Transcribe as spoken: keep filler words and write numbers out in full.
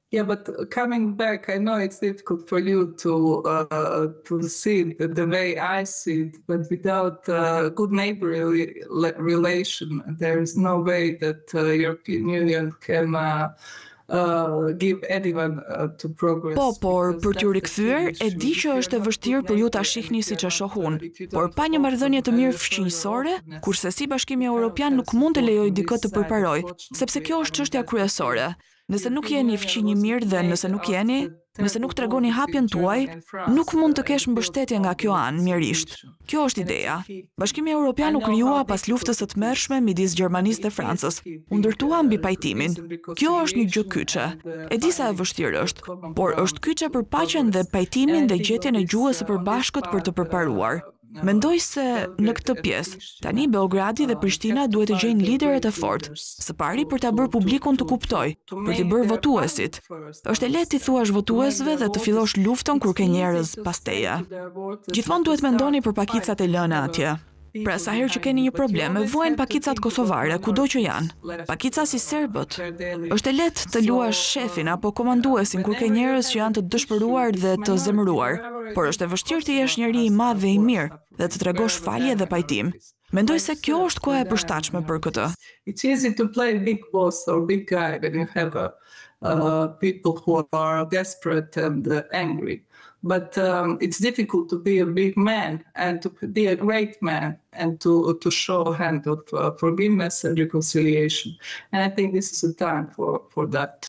Yeah, but coming back, I know it's difficult for you to uh, to see it the way I see it, but without uh, good neighborly relation, there is no way that uh, European Union can uh, uh, give anyone uh, to progress. Po, por për t'ju rikthyer, e di që është e vështirë për ju ta shihni siç e shoh unë, por pa një marrëdhënie të mirë fshинjësore, kurse si Bashkimi Evropian nuk mund të lejojë dikë të përparojë, sepse kjo është çështja kryesore. Nëse nuk jeni fqinj i mirë dhe nëse nuk jeni, nëse nuk tregoni hapjen tuaj, nuk mund të kesh mbështetje nga kjo anë mjerisht. Kjo është ideja. Bashkimi Evropian u krijua pas luftës së tmerrshme midis Gjermanisë dhe Francës. U ndërtua mbi pajtimin. Kjo është një gjë kyçe. E di sa e vështirë është, por është kyçe për paqen dhe pajtimin dhe gjetjen e gjuhës së përbashkët për të përparuar. Mendoj se në këtë pjesë, tani Beogradi dhe Prishtina duhet të gjejnë lideret e fortë, së pari për ta bërë publikun të kuptojë, për t'i bërë votuesit. Është e lehtë t'i thuash votuesve dhe të fillosh luftën kur ke njerëz pas teje. Gjithmonë duhet mendoni për pakicat e lëna atje. Pra sa herë që keni një problem, e vuajnë pakicat kosovare, kudo që janë. Pakica si serbët. Është e lehtë të luash shefin apo komanduesin kur ke njerëz që janë të dëshpëruar dhe të zemëruar, por është e vështirë të jesh njeri i madh dhe i mirë dhe të tregosh falje dhe pajtim. Mendoj se kjo është koha e përshtatshme për këtë. It's easy to play big boss or big guy when you have a, uh, people who are desperate and uh, angry. But um, it's difficult to be a big man and to be a great man and to to show a hand of uh, forgiveness and reconciliation. And I think this is a time for, for that.